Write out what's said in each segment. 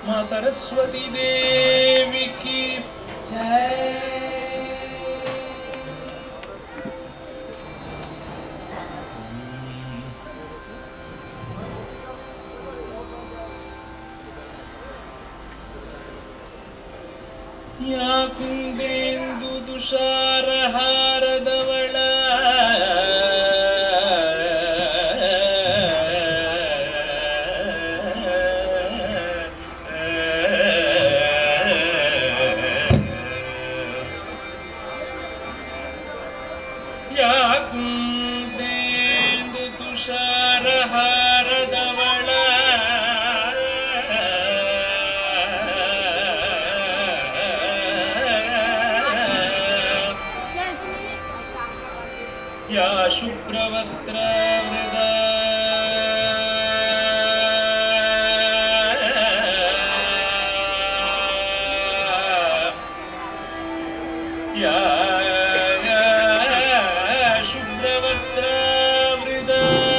माँ सरस्वती देवी की जय। या कुंदेन्दु तुषारहारदवಳ या कुंदेन्दु तुषारहारदवಳ या शुभ्रवस्त्रवृदा या शुभ्रवस्त्रवृदा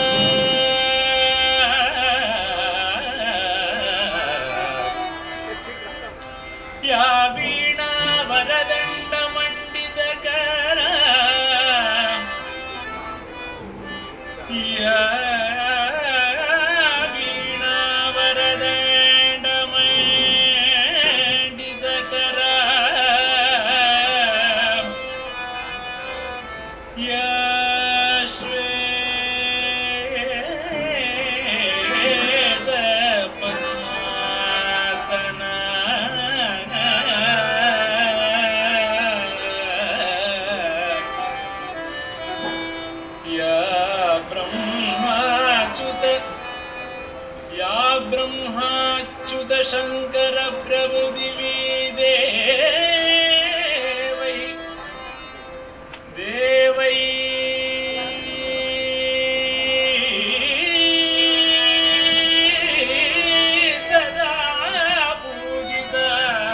या वीणा वरदण्ड मंडितकर या वीणा वरदण्ड मंडितकर या श्वेत पद्मासना ब्रह्माच्युत शंकर प्रभु दिवी देवै देवै सदा पूजिता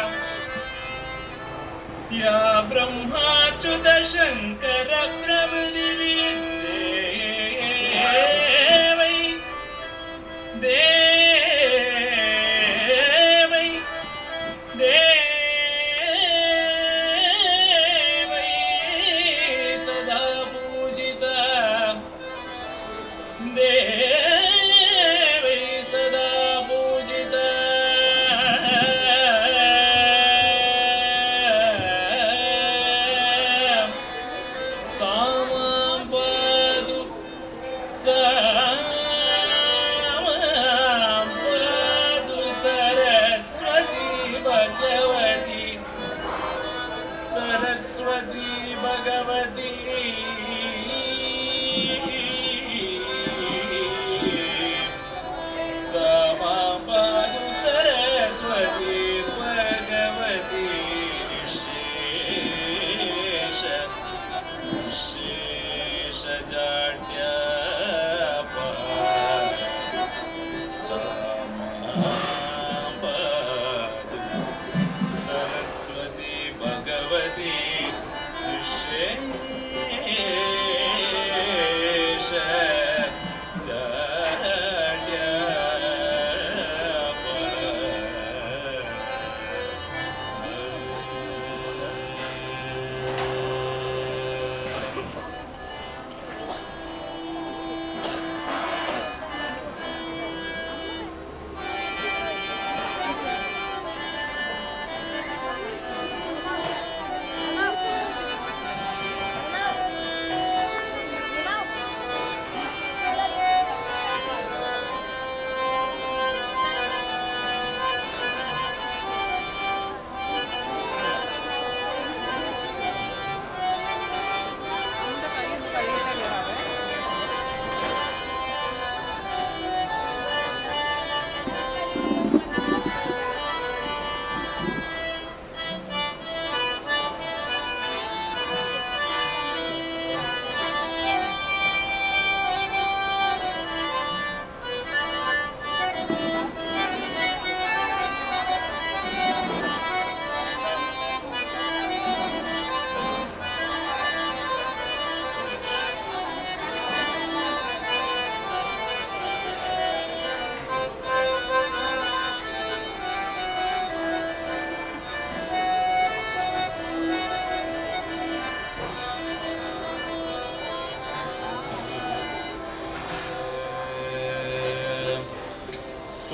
या ब्रह्माच्युत शंकर प्रभु दिवी देवै देवै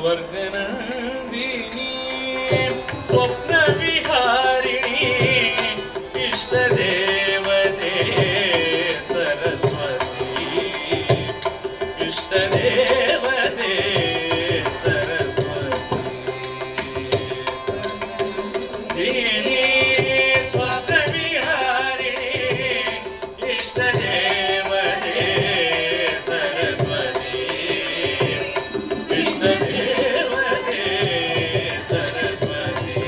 स्वर्गनन्दिनी स्वप्नविहारिणी इष्टदेवते सरस्वती इष्टदेवते सरस्वती स्वप्नविहारिणी इष्टदेवते सरस्वती इष्टदेवते सरस्वती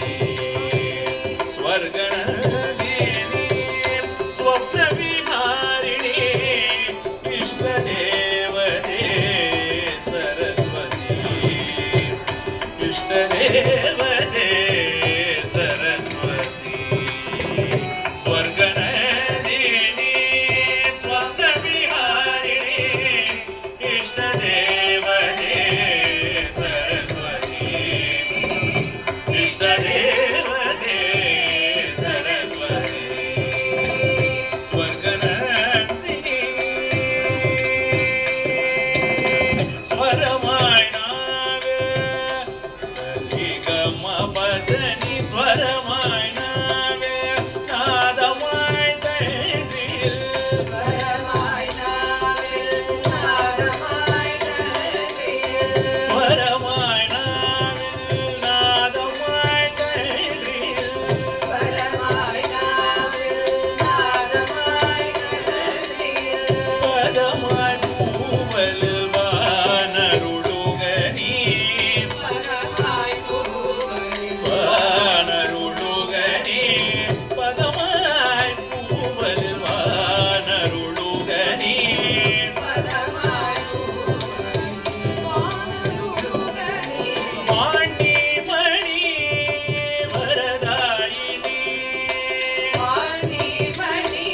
स्वर्गनन्दिनी स्वप्नविहारिणी इष्टदेवते सरस्वती इष्टदेवते सरस्वती स्वर्गनन्दिनी स्वप्नविहारिणी इष्टदेवते सरस्वती इष्टदेवते सरस्वती स्वर्गनन्दिनी स्वरमाय नावे निगमपदनि स्वरमाय नावे नादमाय दैदिल स्वरमाय नावे नादमाय दैदिल स्वरमाय नावे नादमाय दैदिल स्वरमाय नावे नादमाय दैदिल पदमाय पूवल वानरुडुगनी पदमाय पूवल वानरुडुगनी पदमाय पूवल वानरुडुगनी पदमाय वाणी मणि वरदायिनी वाणी मणि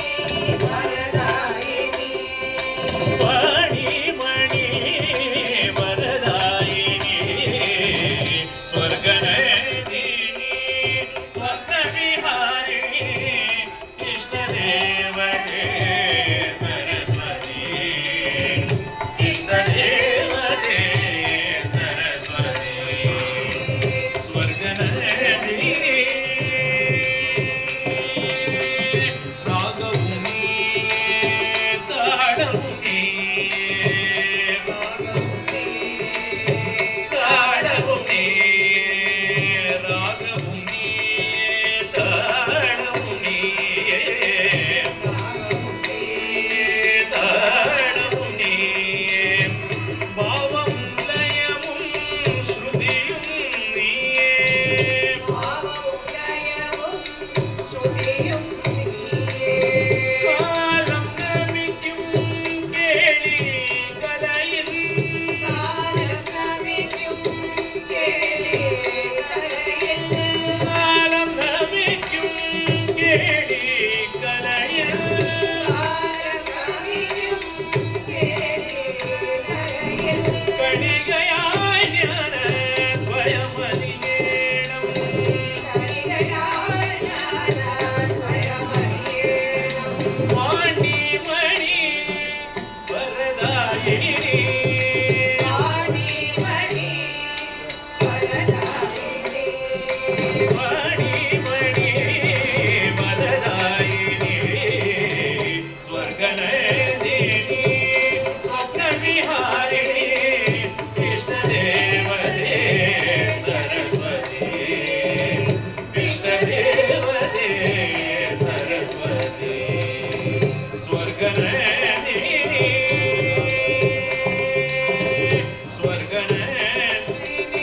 वरदायिनी वाणी मणि वरदायिनी स्वर्गनन्दिनी स्वप्नविहारिणी इष्टदेवते सरस्वती इष्टदेवते सरस्वती स्वर्गनन्दिनी रागमुनि ताडमुनि ताडमुनि रागमुनि ताडमुनि ताडमुनि भावं लयमुं श्रुतियुं नीये कालं नमिक्कुं केळि कलयिल कालं नमिक्कुं केळि कलयिल कणिगयाय ज्ञान स्वयमधिगेणं वाणी मणि वरदायिनी वाणी मणि वरदायिनी स्वर्गनन्दिनी स्वप्नविहारिणी इष्टदेवते सरस्वती इष्टदेवते सरस्वती स्वर्गनन्दिनी स्वर्गनन्दिनी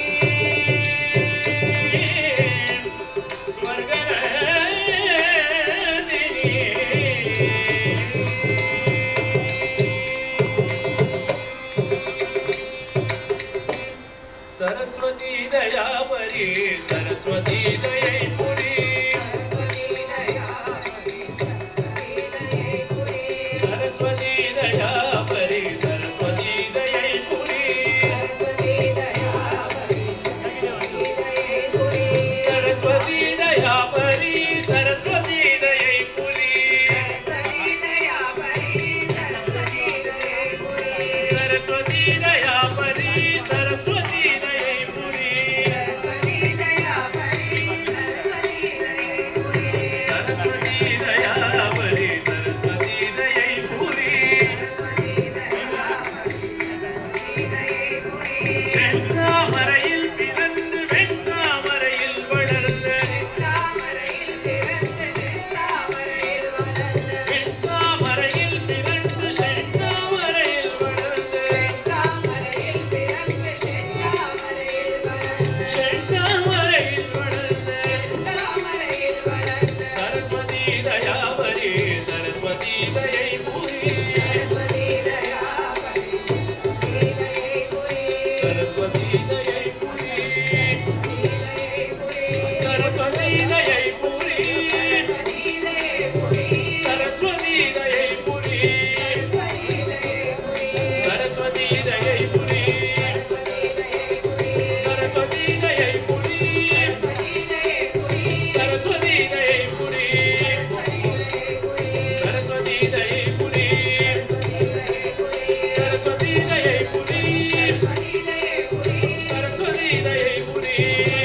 स्वर्गनन्दिनी सरस्वती दयापरी सरस्वती दयैपुरी सरस्वती दयापरी सरस्वती दयैपुरी सरस्वती दयापरी सरस्वती दयैपुरी सरस्वती दयापरी सरस्वती दया செந்தாமரையில் பிறந்து வெண்தாமரையில் வளர்ந்த வெண்தாமரையில் பிறந்து செந்தாமரையில் வளர்ந்த செந்தாமரையில் பிறந்து செந்தாமரையில் வளர்ந்த செந்தாமரையில் பிறந்து செந்தாமரையில் வளர்ந்த செந்தாமரையில் வளர்ந்த செந்தாமரையில் வளர்ந்த சரஸ்வதி தயாவரி சரஸ்வதி தயை புரி சரஸ்வதி தயாவரி சரஸ்வதி தயை புரி சரஸ்வதி தயை புரி சரஸ்வதி தயை புரி சரஸ்வதி தயை புரி சரஸ்வதி தயை புரி சரஸ்வதி தயை புரி சரஸ்வதி தயை புரி சரஸ்வதி தயை புரி சரஸ்வதி தயை புரி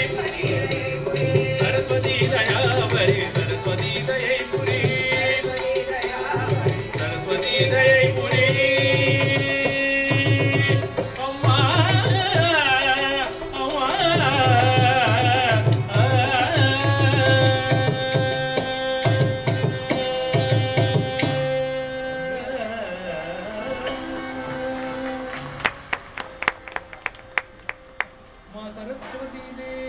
சரஸ்வதி தயாவரி சரஸ்வதி தயை புரி சரஸ்வதி தயை புரி அம்மா அம்மா மா சரஸ்வதி தேவி